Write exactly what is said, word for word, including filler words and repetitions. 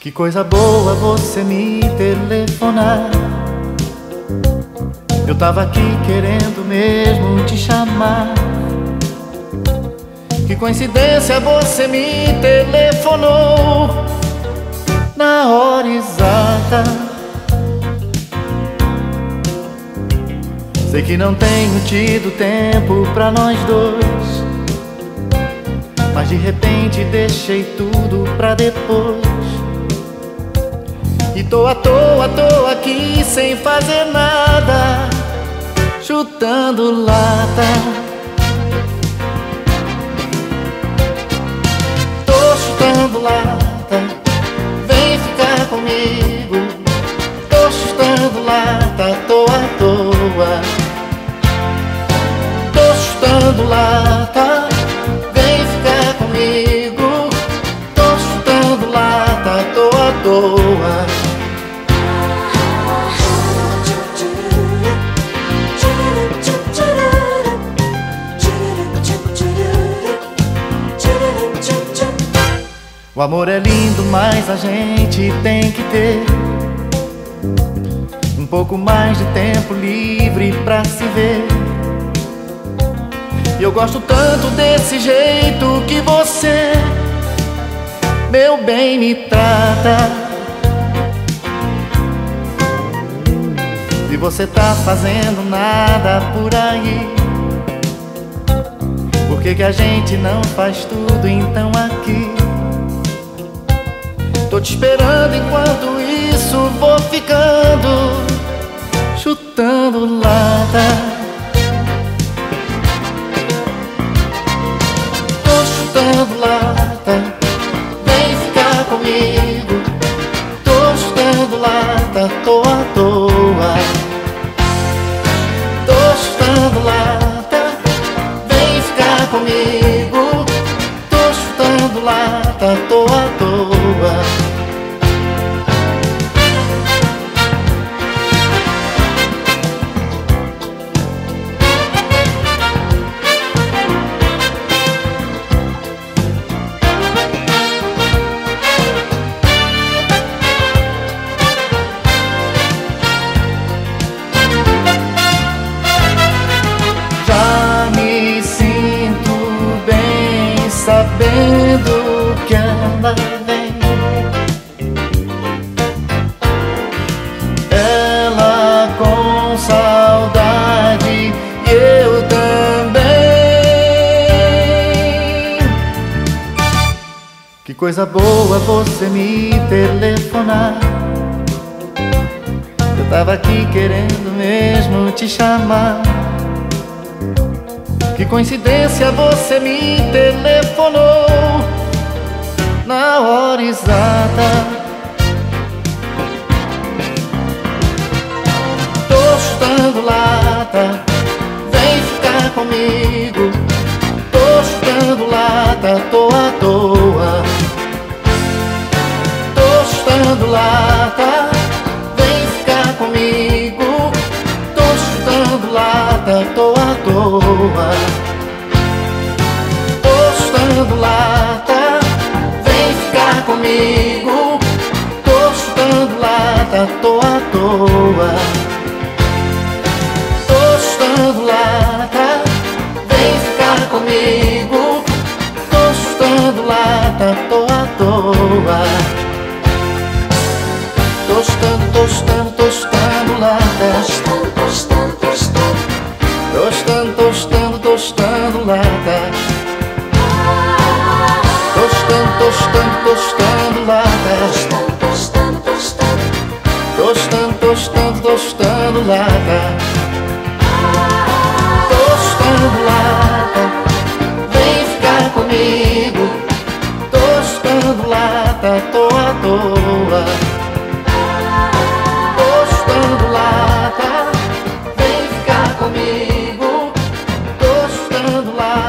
Que coisa boa você me telefonar. Eu tava aqui querendo mesmo te chamar. Que coincidência você me telefonou na hora exata. Sei que não tenho tido tempo pra nós dois, mas de repente deixei tudo pra depois. E tô à toa, tô aqui sem fazer nada, chutando lata. Tô chutando lata, vem ficar comigo. Tô chutando lata, tô à toa. Tô chutando lata, vem ficar comigo. Tô chutando lata, tô à toa. O amor é lindo, mas a gente tem que ter um pouco mais de tempo livre pra se ver. E eu gosto tanto desse jeito que você, meu bem, me trata. E você tá fazendo nada por aí. Por que que a gente não faz tudo então aqui? Tô te esperando, enquanto isso vou ficando, chutando lata. Tô chutando lata, vem ficar comigo. Tô chutando lata, tô à toa. Tô chutando lata, vem ficar comigo. Tô chutando lata, tô à toa. Sabendo que ela vem, ela com saudade e eu também. Que coisa boa você me telefonar. Eu tava aqui querendo mesmo te chamar. Que coincidência você me telefonou na hora exata. Tô chutando lata, vem ficar comigo. Tô chutando lata, tô à toa. Tô chutando lata, vem ficar comigo. Tô chutando lata, tô à toa. Tô chutando lata, vem ficar comigo. Tô chutando lata, tô à toa. Tô chutando lata, vem ficar comigo. Tô chutando lata, tô à toa. Tô chutando, tô chutando, tô chutando lata. Tostando, tostando, tostando lata. Tostando, tostando, tostando lata. Tostando, tostando, tostando lata. Tostando lata, vem ficar comigo. Tostando lata, tô à toa. Tostando lata, vem ficar comigo. Tô chutando lata.